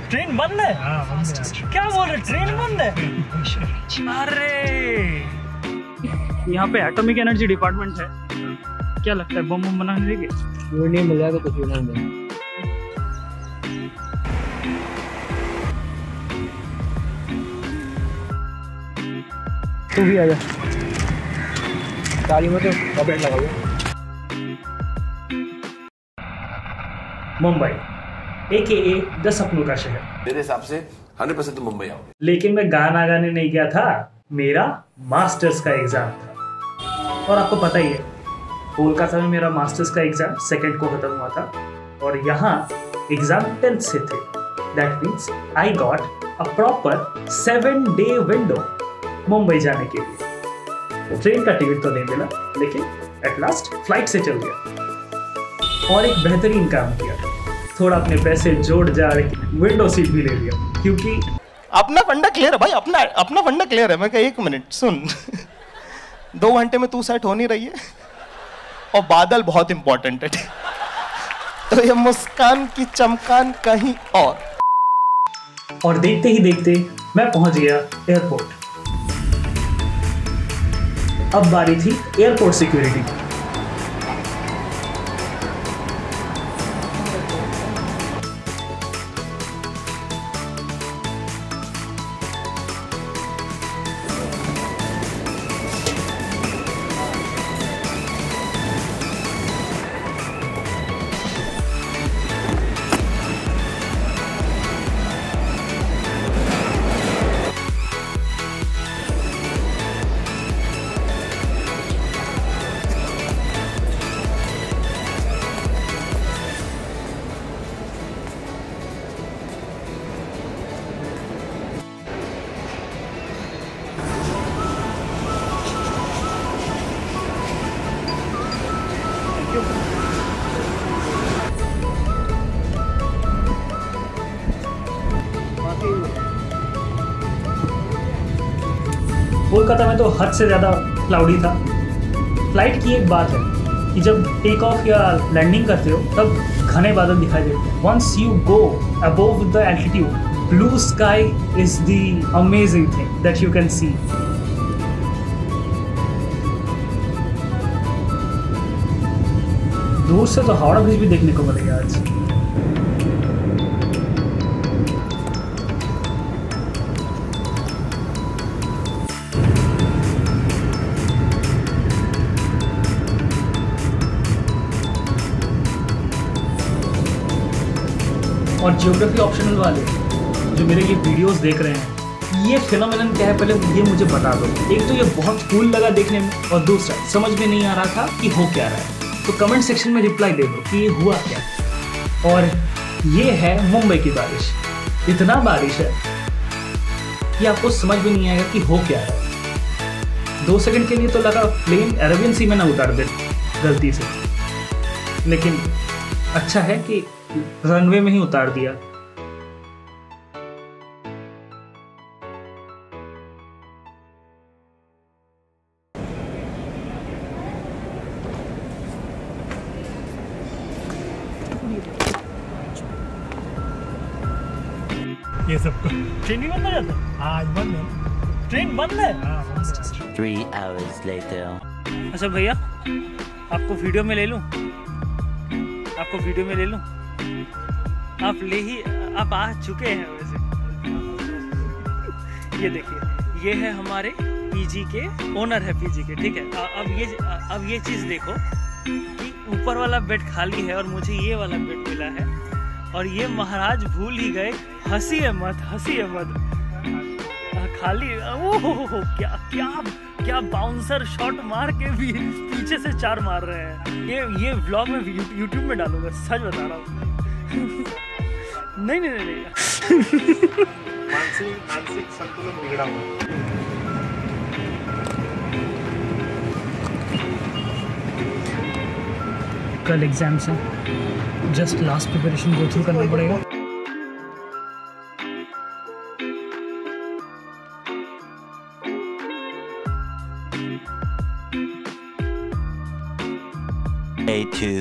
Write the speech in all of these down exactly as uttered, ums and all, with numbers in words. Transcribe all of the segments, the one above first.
Train बंद है? हाँ बंद है। क्या बोल रहे, ट्रेन बंद है? अरे यहाँ पे एटॉमिक एनर्जी डिपार्टमेंट है, क्या लगता है बम बम बनाने देंगे? वो नहीं मिल रहा तो कुछ भी नहीं मिलेगा। तू भी आजा, गाड़ी में तो कपड़े लगा हुआ। मुंबई ए के ए द सपनों का शहर। मेरे हिसाब से हंड्रेड परसेंट तो मुंबई आओ। लेकिन मैं गाना गाने नहीं गया था, मेरा मास्टर्स का एग्जाम था। और आपको पता ही है कोलकाता में मेरा मास्टर्स का एग्जाम सेकंड को खत्म हुआ था और यहाँ एग्जाम टेंथ से थे। That means I got a proper seven day window Mumbai जाने के लिए। ट्रेन का टिकट तो नहीं मिला, लेकिन एट लास्ट फ्लाइट से चल गया और एक बेहतरीन काम किया, थोड़ा अपने पैसे जोड़ जा विंडो सीट भी ले लिया, क्योंकि अपना फंडा क्लियर है भाई, अपना अपना फंडा क्लियर है। मैं कहा एक मिनट सुन, दो घंटे में तू सेट हो नहीं रही है और बादल बहुत इंपॉर्टेंट है, तो ये मुस्कान की चमकान कहीं और। और देखते ही देखते मैं पहुंच गया एयरपोर्ट। अब बारी थी एयरपोर्ट सिक्योरिटी की। कोलकाता में तो हद से ज़्यादा क्लाउडी था। फ्लाइट की एक बात है कि जब टेक ऑफ या लैंडिंग करते हो तब घने बादल दिखाई देते हैं। Once you go above the altitude, blue sky is the amazing thing that you can see. दूर से तो हावड़ा ब्रिज भी देखने को मिलेगा आज। और जियोग्राफी ऑप्शनल वाले जो मेरे ये वीडियोस देख रहे हैं, ये फिनोमेनन क्या है पहले ये मुझे बता दो। एक तो ये बहुत कूल लगा देखने में, और दूसरा समझ में नहीं आ रहा था कि हो क्या रहा है। तो कमेंट सेक्शन में रिप्लाई दे दो कि ये हुआ क्या। और ये है मुंबई की बारिश। इतना बारिश है कि आपको समझ में नहीं आएगा कि हो क्या रहा है। दो सेकंड के लिए तो लगा प्लेन अरेबियन सी में ना उतार दे गलती से, लेकिन अच्छा है कि रनवे में ही उतार दिया। ये सब ट्रेन भी बंद हो जाता है? आज बंद है। ट्रेन बंद है? हाँ बंद है। Three hours later. अच्छा भैया, आपको वीडियो में ले लूं? आपको वीडियो में ले लूं? आप ले ही आप आ चुके हैं वैसे। ये देखिए, ये है हमारे पीजी के ओनर है पीजी के, ठीक है। अब ये अब ये चीज़ देखो कि ऊपर वाला बेड खाली है और मुझे ये वाला बेड मिला है, और ये महाराज भूल ही गए, हंसी है मत, हंसी है मत, खाली। ओह क्या क्या क्या बाउंसर शॉट मार के भी पीछे से चार मार रहे हैं। ये ये व्लॉग में यूट्यूब में डालूंगा, सच बता रहा हूँ। नहीं नहीं नहीं, नहीं। मानसिक मानसिक संतुलन बिगड़ा हुआ। कल एग्जाम्स हैं, just last preparation go through करना पड़ेगा। Day two.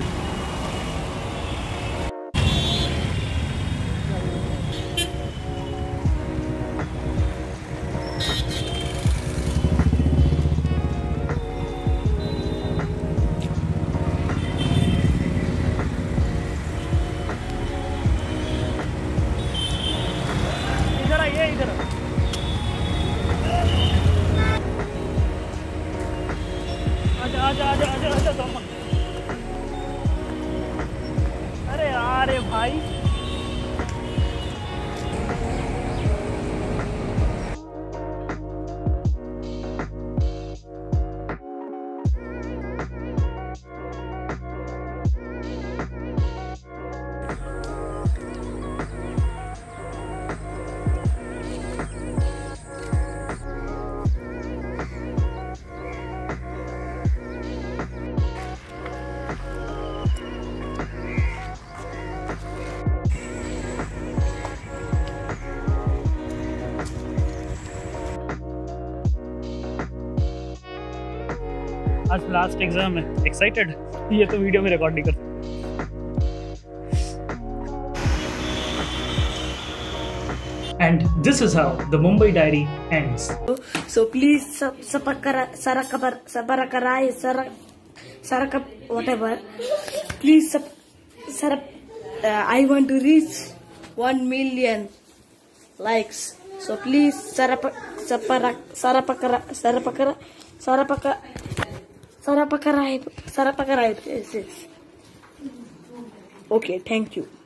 आज लास्ट एग्जाम है, एक्साइटेड? ये तो वीडियो में रिकॉर्ड नहीं कर सकते। And this is how the Mumbai Diary ends. So please sub sabakara sarakar sabarakarai sarak sarakap whatever. Please sub sarap. Uh, I want to reach one million likes. So please sarap saparak sarapakara sarapakara sarapaka sarapakarai sarapakarai. Yes, yes. Okay, thank you.